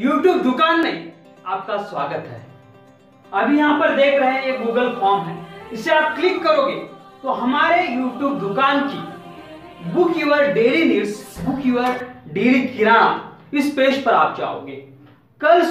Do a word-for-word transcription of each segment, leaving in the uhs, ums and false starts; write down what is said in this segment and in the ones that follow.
YouTube दुकान में आपका स्वागत है। अभी यहाँ पर देख रहे हैं ये गूगल फॉर्म है, इसे आप क्लिक करोगे तो हमारे यूट्यूब दुकान की book your daily needs, book your daily किराना, इस पेज पर आप जाओगे। कल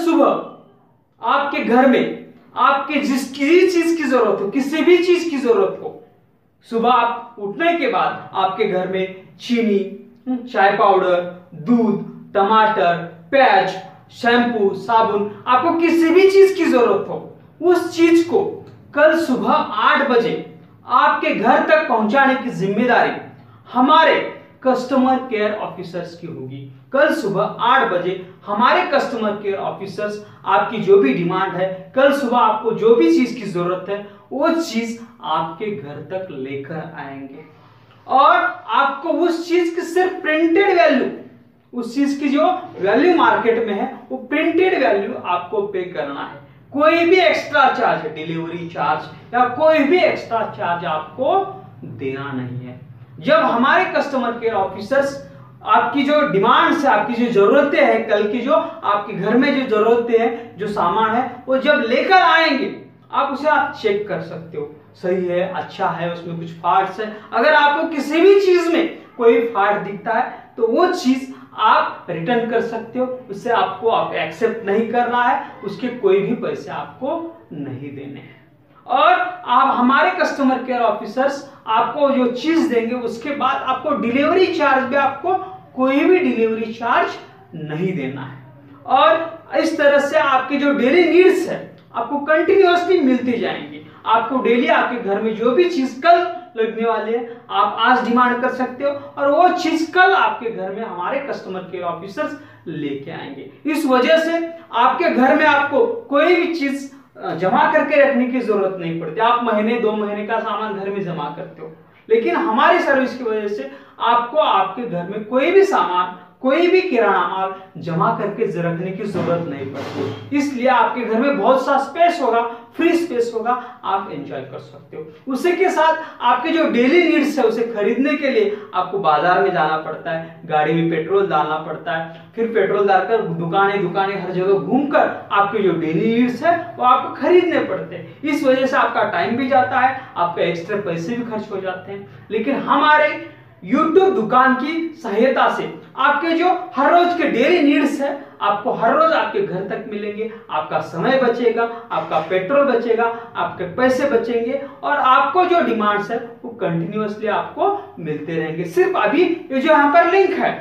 सुबह आपके घर में आपके जिस किसी चीज की जरूरत हो, किसी भी चीज की जरूरत हो, सुबह आप उठने के बाद आपके घर में चीनी, चाय पाउडर, दूध, टमाटर, प्याज, शैम्पू, साबुन, आपको किसी भी चीज की जरूरत हो, उस चीज को कल सुबह आठ बजे आपके घर तक पहुंचाने की जिम्मेदारी हमारे कस्टमर केयर ऑफिसर्स की होगी। कल सुबह आठ बजे हमारे कस्टमर केयर ऑफिसर्स आपकी जो भी डिमांड है, कल सुबह आपको जो भी चीज की जरूरत है, वो चीज आपके घर तक लेकर आएंगे और आपको उस चीज की सिर्फ प्रिंटेड वैल्यू, उस चीज की जो वैल्यू मार्केट में है, वो प्रिंटेड वैल्यू आपको पे करना है। कोई भी एक्स्ट्रा चार्ज, डिलीवरी चार्ज या कोई भी एक्स्ट्रा चार्ज आपको देना नहीं है। जब हमारे कस्टमर केयर ऑफिसर्स आपकी जो डिमांड्स है, आपकी जो जरूरतें हैं, कल की जो आपके घर में जो जरूरतें हैं, जो सामान है, वो जब लेकर आएंगे, आप उसे आप चेक कर सकते हो, सही है, अच्छा है, उसमें कुछ फॉल्ट्स है। अगर आपको किसी भी चीज में कोई फॉल्ट दिखता है तो वो चीज आप रिटर्न कर सकते हो, उससे आपको आप एक्सेप्ट नहीं करना है, उसके कोई भी पैसे आपको नहीं देने हैं। और आप हमारे कस्टमर केयर ऑफिसर्स आपको जो चीज देंगे, उसके बाद आपको डिलीवरी चार्ज भी, आपको कोई भी डिलीवरी चार्ज नहीं देना है। और इस तरह से आपकी जो डेली नीड्स है आपको कंटिन्यूअसली मिलती जाएंगी। आपको डेली आपके घर में जो भी चीज कल लगने वाले हैं, आप आज डिमांड कर सकते हो और वो चीज कल आपके घर में हमारे कस्टमर केयर ऑफिसर्स लेके आएंगे। इस वजह से आपके घर में आपको कोई भी चीज जमा करके रखने की जरूरत नहीं पड़ती। आप महीने दो महीने का सामान घर में जमा करते हो, लेकिन हमारी सर्विस की वजह से आपको आपके घर में कोई भी सामान, कोई भी किराना माल जमा करके रखने की जरूरत नहीं पड़ती। इसलिए आपके घर में बहुत सा स्पेस होगा, फ्री स्पेस होगा, आप एंजॉय कर सकते हो। उसी के साथ आपके जो डेली नीड्स है, उसे खरीदने के लिए आपको बाजार में जाना पड़ता है, गाड़ी में पेट्रोल डालना पड़ता है, फिर पेट्रोल डालकर दुकानें दुकानें हर जगह घूमकर आपके जो डेली नीड्स है वो आपको खरीदने पड़ते हैं। इस वजह से आपका टाइम भी जाता है, आपके एक्स्ट्रा पैसे भी खर्च हो जाते हैं। लेकिन हमारे यूट्यूब दुकान की सहायता से आपके जो हर रोज के डेली नीड्स है, आपको हर रोज आपके घर तक मिलेंगे। आपका समय बचेगा, आपका पेट्रोल बचेगा, आपके पैसे बचेंगे और आपको जो डिमांड्स है वो कंटिन्यूअसली आपको मिलते रहेंगे। सिर्फ अभी ये जो यहाँ पर लिंक है,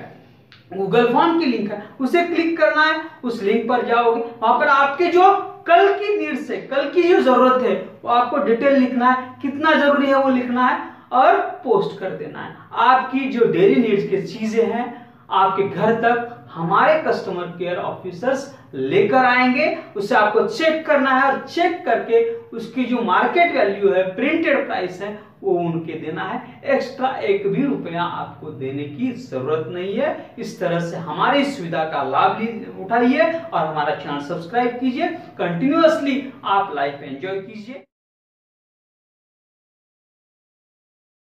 गूगल फॉर्म की लिंक है, उसे क्लिक करना है, उस लिंक पर जाओगे, वहां पर आपके जो कल की नीड्स है, कल की जो जरूरत है, वो आपको डिटेल लिखना है, कितना जरूरी है वो लिखना है और पोस्ट कर देना है। आपकी जो डेली नीड्स की चीजें हैं आपके घर तक हमारे कस्टमर केयर ऑफिसर्स लेकर आएंगे। उसे आपको चेक करना है और चेक करके उसकी जो मार्केट वैल्यू है, प्रिंटेड प्राइस है, वो उनके देना है। एक्स्ट्रा एक भी रुपया आपको देने की जरूरत नहीं है। इस तरह से हमारी सुविधा का लाभ उठाइए और हमारा चैनल सब्सक्राइब कीजिए। कंटिन्यूअसली आप लाइफ एंजॉय कीजिए।